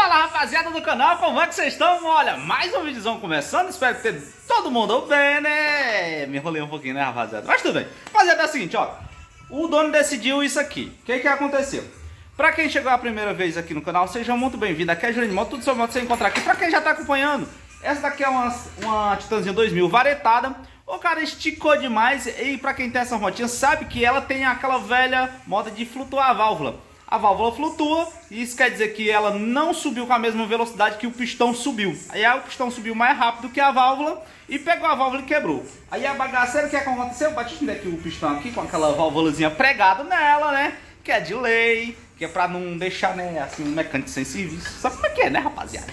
Fala, rapaziada do canal, como é que vocês estão? Olha, mais um vídeozão começando, espero que todo mundo bem, né? Me enrolei um pouquinho, né, rapaziada? Mas tudo bem. Rapaziada, é o seguinte, ó. O dono decidiu isso aqui. O que aconteceu? Pra quem chegou a primeira vez aqui no canal, seja muito bem-vindo. Aqui é Jurandir Moto, tudo sobre moto você encontrar aqui. Pra quem já tá acompanhando, essa daqui é uma Titanzinha 2000 varetada. O cara esticou demais e pra quem tem essa motinha sabe que ela tem aquela velha moda de flutuar a válvula. A válvula flutua e isso quer dizer que ela não subiu com a mesma velocidade que o pistão subiu. Aí o pistão subiu mais rápido que a válvula e pegou a válvula e quebrou. Aí a bagaceira, o que aconteceu? Bati aqui o pistão aqui com aquela válvulazinha pregada nela, né? Que é de lei, que é pra não deixar, né, assim, um mecânico sem serviço. Sabe como é que é, né, rapaziada?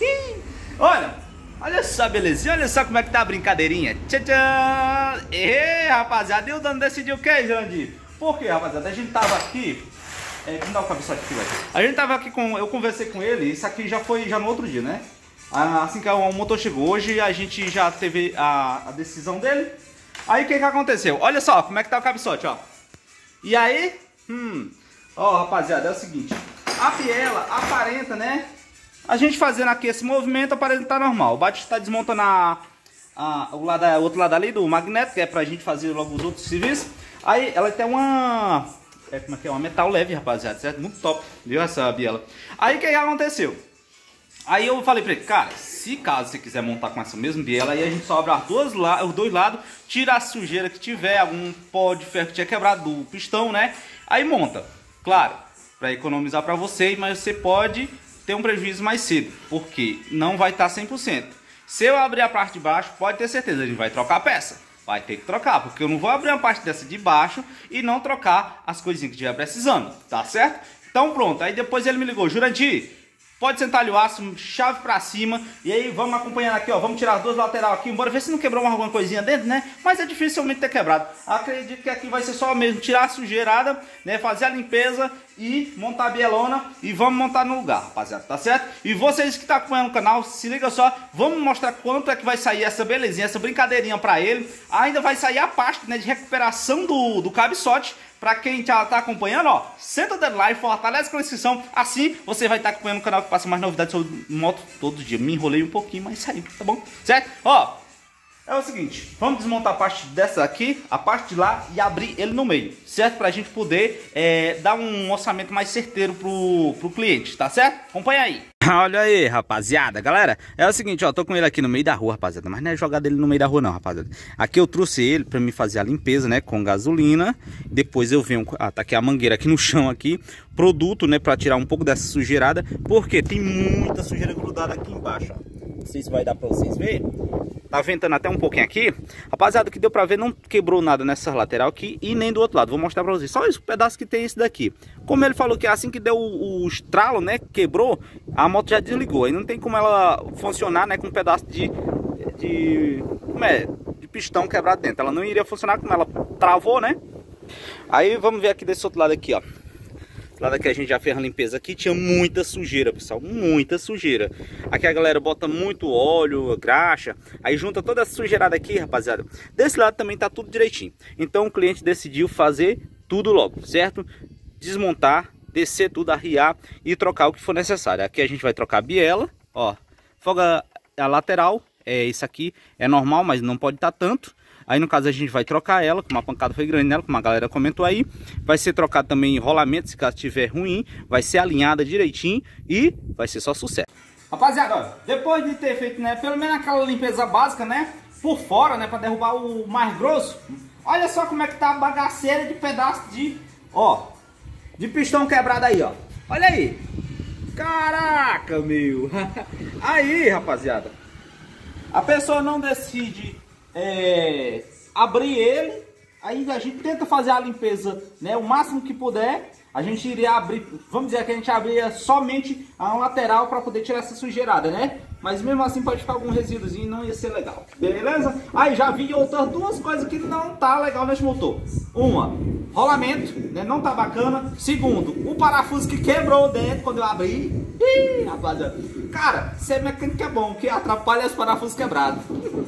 Olha só, belezinha, olha só como é que tá a brincadeirinha. Tchau! E rapaziada, e o dono decidiu o que, Jurandir? Por quê, rapaziada? A gente tava aqui... Vamos dar o cabeçote aqui, velho. A gente tava aqui com... Eu conversei com ele, isso aqui já foi no outro dia, né? Assim que o motor chegou, hoje a gente já teve a decisão dele. Aí o que aconteceu? Olha só como é que tá o cabeçote, ó. E aí... Ó, rapaziada, é o seguinte. A biela aparenta, né? A gente fazendo aqui esse movimento aparenta tá normal. O Batista tá desmontando o outro lado ali do magneto, que é pra gente fazer logo os outros serviços. Aí ela tem uma... como é que é? Uma metal leve, rapaziada, certo? Muito top, viu essa biela? Aí o que aconteceu? Aí eu falei pra ele, cara, se caso você quiser montar com essa mesma biela, aí a gente só abre os dois lados, tira a sujeira que tiver, algum pó de ferro que tinha quebrado do pistão, né? Aí monta, claro, pra economizar pra você, mas você pode ter um prejuízo mais cedo, porque não vai estar 100%. Se eu abrir a parte de baixo, pode ter certeza, a gente vai trocar a peça. Vai ter que trocar, porque eu não vou abrir uma parte dessa de baixo e não trocar as coisinhas que estiver precisando, tá certo? Então pronto, aí depois ele me ligou, Jurandir, pode sentar ali o aço, chave pra cima, e aí vamos acompanhando aqui, ó, vamos tirar as duas laterais aqui, bora ver se não quebrou alguma coisinha dentro, né? Mas é dificilmente ter quebrado. Acredito que aqui vai ser só mesmo tirar a sujeirada, né, fazer a limpeza e montar a bielona e vamos montar no lugar, rapaziada, tá certo? E vocês que estão acompanhando o canal, se liga só, vamos mostrar quanto é que vai sair essa belezinha, essa brincadeirinha pra ele. Ainda vai sair a parte, né, de recuperação do cabeçote. Pra quem já tá acompanhando, ó, senta o dedo lá e fortalece com a inscrição. Assim você vai estar acompanhando o canal que passa mais novidades sobre moto todo dia. Me enrolei um pouquinho, mas saiu, tá bom? Certo? Ó, é o seguinte, vamos desmontar a parte dessa aqui, a parte de lá e abrir ele no meio, certo? Pra gente poder dar um orçamento mais certeiro pro cliente, tá certo? Acompanha aí. Olha aí, rapaziada, galera, é o seguinte, ó, tô com ele aqui no meio da rua, rapaziada, mas não é jogar dele no meio da rua não, rapaziada. Aqui eu trouxe ele pra me fazer a limpeza, né, com gasolina. Depois eu venho, tá aqui a mangueira aqui no chão aqui, produto, né, pra tirar um pouco dessa sujeirada, porque tem muita sujeira grudada aqui embaixo, ó. Não sei se vai dar pra vocês verem. Tá ventando até um pouquinho aqui. Rapaziada, o que deu pra ver não quebrou nada nessa lateral aqui e nem do outro lado. Vou mostrar pra vocês. Só esse pedaço que tem esse daqui. Como ele falou que assim que deu o estralo, né, quebrou, a moto já desligou. Aí não tem como ela funcionar, né, com um pedaço de pistão quebrado dentro. Ela não iria funcionar como ela travou, né? Aí vamos ver aqui desse outro lado aqui, ó. Lá daqui a gente já fez a limpeza aqui, tinha muita sujeira, pessoal, muita sujeira. Aqui a galera bota muito óleo, graxa, aí junta toda essa sujeirada aqui, rapaziada. Desse lado também tá tudo direitinho. Então o cliente decidiu fazer tudo logo, certo? Desmontar, descer tudo, arriar e trocar o que for necessário. Aqui a gente vai trocar a biela, ó, folga a lateral, isso aqui é normal, mas não pode estar tanto. Aí no caso a gente vai trocar ela, como a pancada foi grande nela, como a galera comentou aí. Vai ser trocado também rolamento, se caso estiver ruim. Vai ser alinhada direitinho e vai ser só sucesso. Rapaziada, ó, depois de ter feito, né, pelo menos aquela limpeza básica, né, por fora, né, pra derrubar o mais grosso. Olha só como é que tá a bagaceira de pedaço de, ó, de pistão quebrado aí, ó. Olha aí. Caraca, meu. Aí, rapaziada, a pessoa não decide abrir ele, aí a gente tenta fazer a limpeza, né, o máximo que puder. A gente iria abrir, vamos dizer que a gente abria somente a lateral para poder tirar essa sujeirada, né? Mas mesmo assim pode ficar algum resíduozinho e não ia ser legal, beleza? Aí já vi outras duas coisas que não tá legal nesse motor. Uma, rolamento, né, não tá bacana. Segundo, o parafuso que quebrou dentro quando eu abri. Ih, rapaziada, cara, ser mecânico é bom, que atrapalha os parafusos quebrados.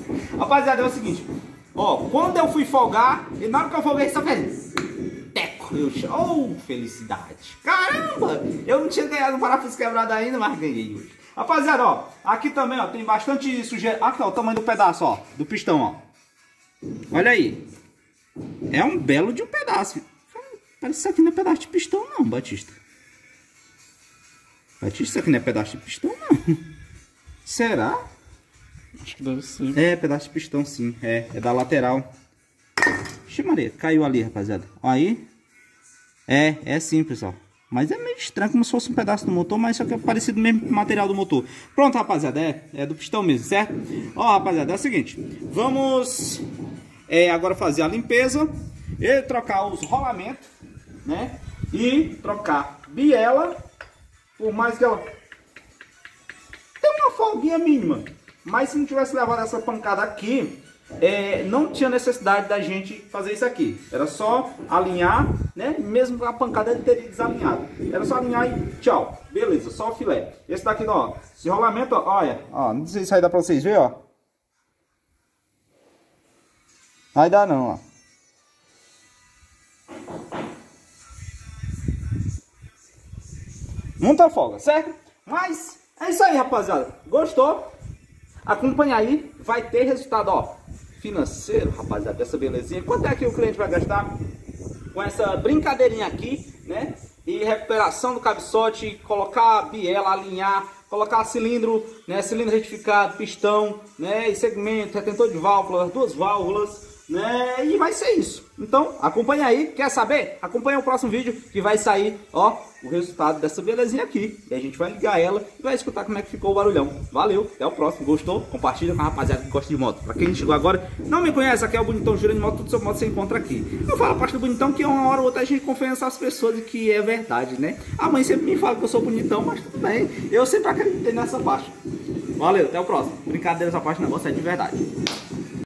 Rapaziada, é o seguinte, ó, quando eu fui folgar, e na hora que eu folguei, só fez teco. Oh, felicidade. Caramba, eu não tinha ganhado um parafuso quebrado ainda, mas ganhei hoje. Rapaziada, ó, aqui também, ó, tem bastante sujeira. Aqui, ó, o tamanho do pedaço, ó, do pistão, ó. Olha aí. É um belo de um pedaço. Parece que isso aqui não é pedaço de pistão, não, Batista. Batista, isso aqui não é pedaço de pistão, não. Será? Acho que deve ser. É, pedaço de pistão, sim. É da lateral. Ixi, Maria, caiu ali, rapaziada. Ó, aí. É sim, pessoal. Mas é meio estranho, como se fosse um pedaço do motor, mas só que é parecido mesmo com o material do motor. Pronto, rapaziada, é do pistão mesmo, certo? Ó, rapaziada, é o seguinte. Vamos agora fazer a limpeza e trocar os rolamentos, né? E trocar biela, por mais que ela tem uma folguinha mínima. Mas se não tivesse levado essa pancada aqui, não tinha necessidade da gente fazer isso aqui. Era só alinhar, né? Mesmo a pancada ele teria desalinhado. Era só alinhar e tchau. Beleza, só o filé. Esse daqui, ó, esse rolamento, ó, olha, ó, não sei se aí dá pra vocês verem, ó. Aí dá não, ó. Muita folga, certo? Mas é isso aí, rapaziada. Gostou? Acompanha aí, vai ter resultado, ó, financeiro, rapaziada, dessa belezinha. Quanto é que o cliente vai gastar com essa brincadeirinha aqui, né? E recuperação do cabeçote, colocar a biela, alinhar, colocar cilindro, né? Cilindro retificado, pistão, né? E segmento, retentor de válvulas, 2 válvulas, né? E vai ser isso. Então, acompanha aí. Quer saber? Acompanha o próximo vídeo que vai sair, ó, o resultado dessa belezinha aqui. E a gente vai ligar ela e vai escutar como é que ficou o barulhão. Valeu, até o próximo. Gostou? Compartilha com a rapaziada que gosta de moto. Pra quem chegou agora, não me conhece, aqui é o Bonitão Girando de Moto. Tudo sobre moto você encontra aqui. Eu falo a parte do Bonitão que uma hora ou outra a gente confiança as pessoas de que é verdade, né? A mãe sempre me fala que eu sou bonitão, mas tudo bem. Eu sempre acreditei nessa parte. Valeu, até o próximo. Brincadeira, essa parte do negócio é de verdade.